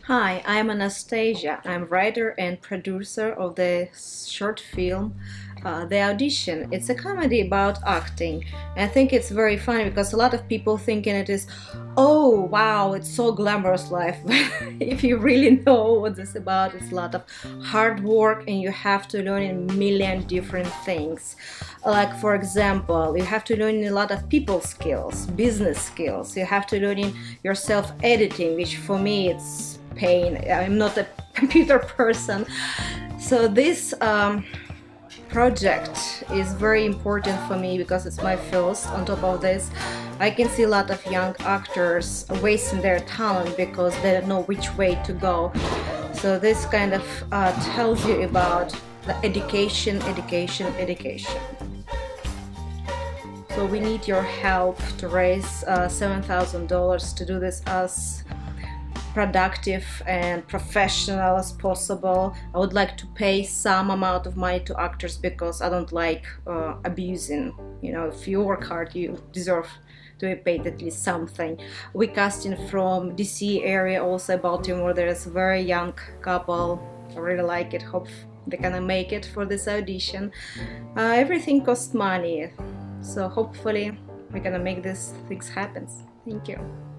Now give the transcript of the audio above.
Hi, I'm Anastasia. I'm writer and producer of the short film The Audition. It's a comedy about acting. And I think it's very funny because a lot of people thinking it is, oh wow, it's so glamorous life. But if you really know what this is about, it's a lot of hard work and you have to learn a million different things. Like for example, you have to learn a lot of people skills, business skills. You have to learn in yourself editing, which for me it's pain. I'm not a computer person. So this project is very important for me because it's my first. On top of this, I can see a lot of young actors wasting their talent because they don't know which way to go. So this kind of tells you about the education. So we need your help to raise $7,000 to do this as productive and professional as possible. I would like to pay some amount of money to actors because I don't like abusing. You know, if you work hard, you deserve to be paid at least something. We casting from DC area, also Baltimore. There's a very young couple. I really like it. Hope they're gonna make it for this audition. Everything costs money, so hopefully we're gonna make these things happen. Thank you.